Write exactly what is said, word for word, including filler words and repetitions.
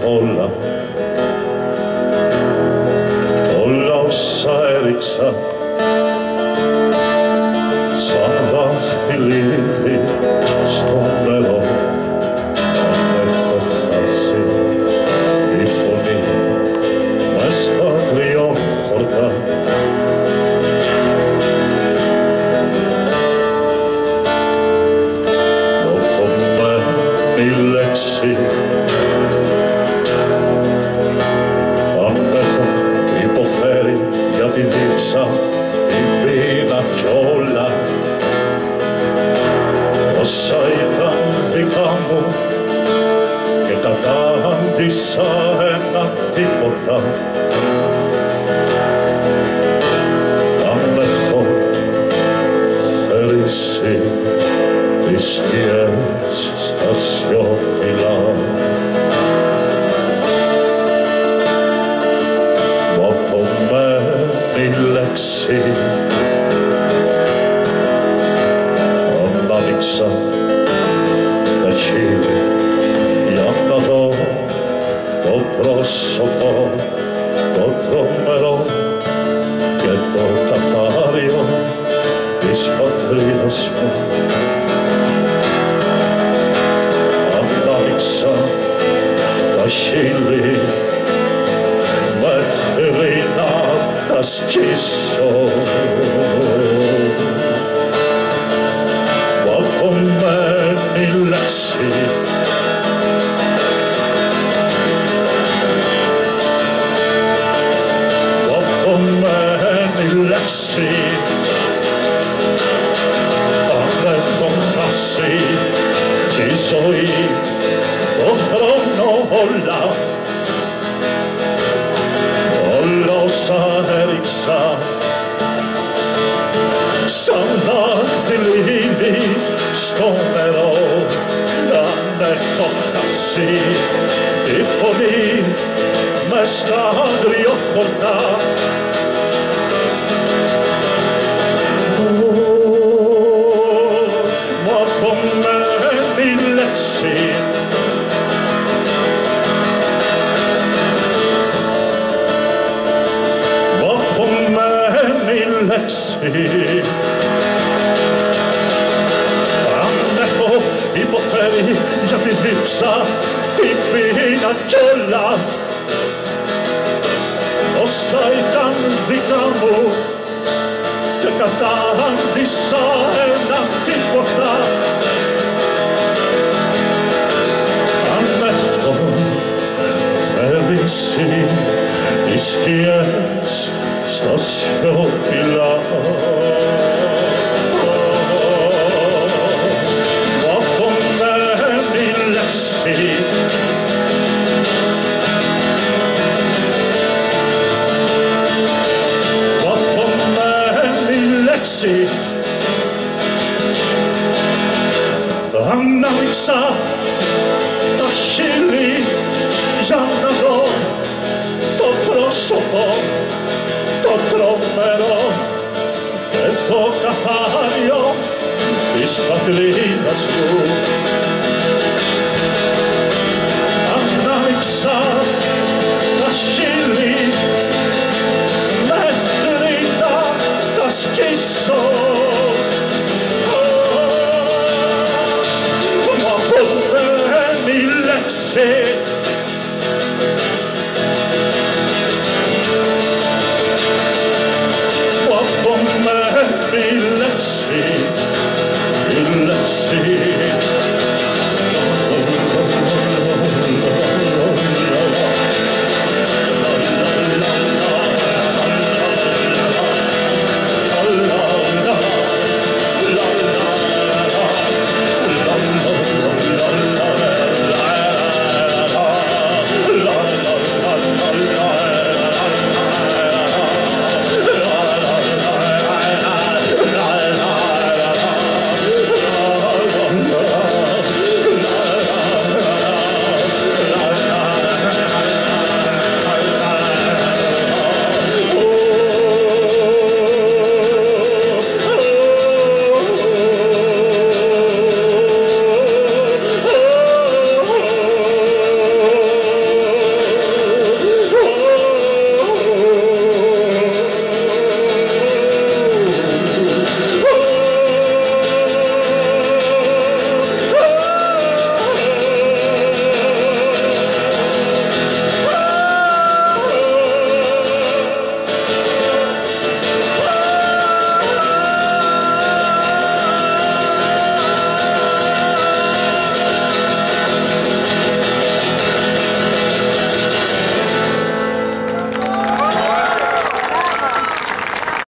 όλα, όλα όσα έριξα σαν δάχτυλίδι στο νερό. Αν έχω χάσει τη φωνή μες στα αγριόχορτα, η λέξη αν έχω υποφέρει για τη δίψα, την πείνα κι όλα όσα ήταν δικά μου και κατάντησα ένα τίποτα. Αν έχω θερήσει τις σκιές στα σιωπηλά, μου απομένει λέξη αν άνοιξα τα χείλη για να δω το πρόσωπο, το τρομερό και το καθάριο της πατρίδας μου. Τα χείλη μέχρι να τα σκίσω, μου απομένει λέξη μου απομένει λέξη αν έχω χάσει τη ζωή, το χρόνο, όλα, όλα όσα έριξα σαν δάχτυλίδι στο νερό. Αν έχω χάσει τη φωνή μες στα αγριόχορτα, μου απομένει λέξη λέξη αν έχω υποφέρει για τη δίψα, την πείνα κι όλα όσα ήταν δικά μου και κατάντησα ένα τίποτα. Αν έχω θερήσει τις σκιές στα σιωπηλά, μου απομένει λέξη μου απομένει λέξη αν άνοιξα τα χείλη για να δω το πρόσωπο, το τρομερό και το καθάριο της πατρίδας μου. Αν άνοιξα τα χείλη μέχρι να τα σκίσω, μου απομένει λέξη